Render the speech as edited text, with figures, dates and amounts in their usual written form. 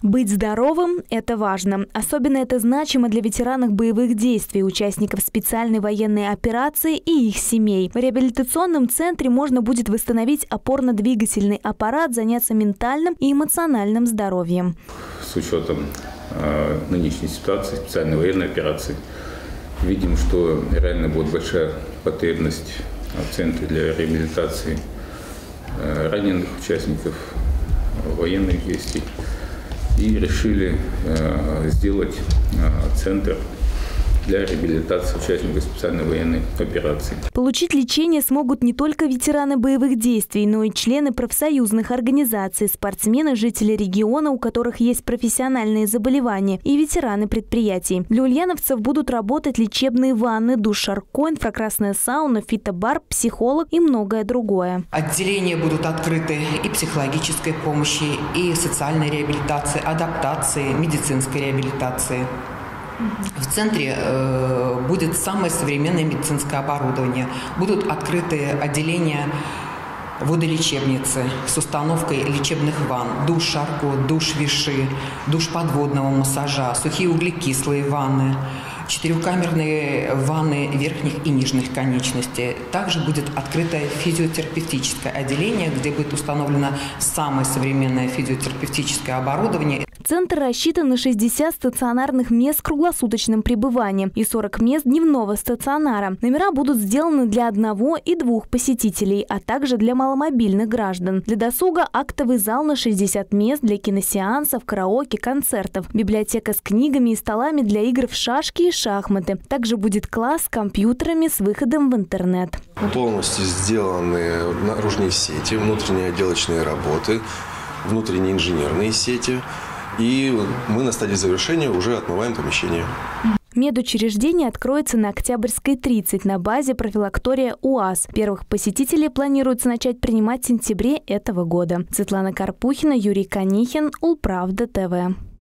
Быть здоровым – это важно. Особенно это значимо для ветеранов боевых действий, участников специальной военной операции и их семей. В реабилитационном центре можно будет восстановить опорно-двигательный аппарат, заняться ментальным и эмоциональным здоровьем. С учетом нынешней ситуации, специальной военной операции, видим, что реально будет большая потребность в центре для реабилитации раненых участников военных действий. И решили сделать центр для реабилитации участников специальной военной операции. Получить лечение смогут не только ветераны боевых действий, но и члены профсоюзных организаций, спортсмены, жители региона, у которых есть профессиональные заболевания, и ветераны предприятий. Для ульяновцев будут работать лечебные ванны, душ Шарко, инфракрасная сауна, фитобар, психолог и многое другое. Отделения будут открыты и психологической помощи, и социальной реабилитации, адаптации, медицинской реабилитации. В центре будет самое современное медицинское оборудование. Будут открыты отделения водолечебницы с установкой лечебных ванн, душ Шарко, душ Виши, душ подводного массажа, сухие углекислые ванны, 4-камерные ванны верхних и нижних конечностей. Также будет открыто физиотерапевтическое отделение, где будет установлено самое современное физиотерапевтическое оборудование. Центр рассчитан на 60 стационарных мест с круглосуточным пребыванием и 40 мест дневного стационара. Номера будут сделаны для 1 и 2 посетителей, а также для маломобильных граждан. Для досуга актовый зал на 60 мест для киносеансов, караоке, концертов. Библиотека с книгами и столами для игр в шашки и шахматы. Также будет класс с компьютерами с выходом в интернет. Полностью сделаны наружные сети, внутренние отделочные работы, внутренние инженерные сети. И мы на стадии завершения уже отмываем помещение. Медучреждение откроется на Октябрьской, 30 на базе профилактория УАЗ. Первых посетителей планируется начать принимать в сентябре этого года. Светлана Карпухина, Юрий Канихин, Улправда ТВ.